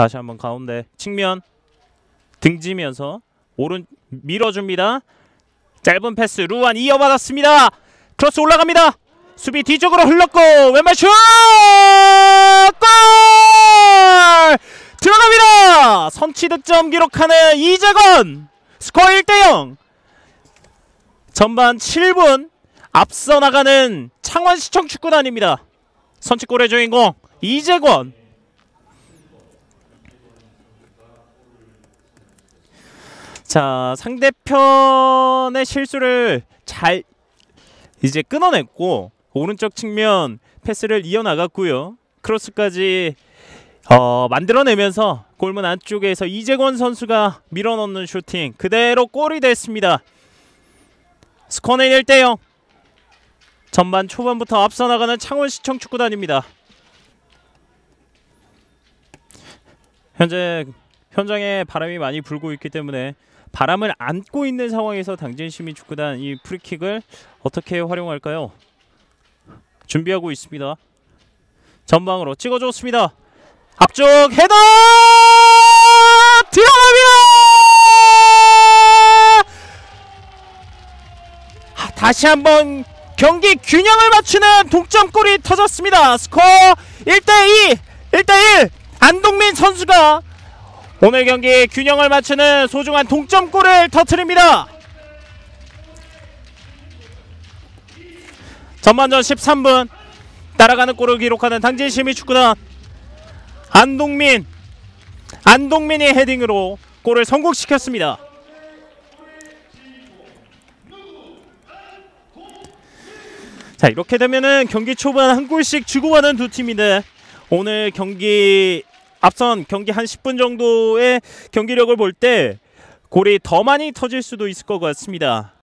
다시 한번 가운데 측면 등지면서 오른 밀어줍니다. 짧은 패스 루안 이어받았습니다. 크로스 올라갑니다. 수비 뒤쪽으로 흘렀고 왼발 슛! 골! 들어갑니다. 선취 득점 기록하는 이재권. 스코어 1대0. 전반 7분 앞서 나가는 창원시청 축구단입니다. 선취골의 주인공 이재권. 자, 상대편의 실수를 잘 이제 끊어냈고 오른쪽 측면 패스를 이어나갔고요. 크로스까지 만들어내면서 골문 안쪽에서 이재권 선수가 밀어넣는 슈팅 그대로 골이 됐습니다. 스코어는 1대0. 전반 초반부터 앞서 나가는 창원시청 축구단입니다. 현재 현장에 바람이 많이 불고 있기 때문에 바람을 안고 있는 상황에서 당진시민축구단 이 프리킥을 어떻게 활용할까요? 준비하고 있습니다. 전방으로 찍어줬습니다. 앞쪽 헤더! 들어갑니다! 다시 한번 경기 균형을 맞추는 동점골이 터졌습니다. 스코어 1대2, 1대1. 안동민 선수가 오늘 경기 균형을 맞추는 소중한 동점골을 터뜨립니다. 전반전 13분 따라가는 골을 기록하는 당진시민축구단 안동민이 헤딩으로 골을 성공시켰습니다. 자, 이렇게 되면은 경기 초반 한 골씩 주고받은 두 팀인데 오늘 경기 앞선 경기 한 10분 정도의 경기력을 볼 때 골이 더 많이 터질 수도 있을 것 같습니다.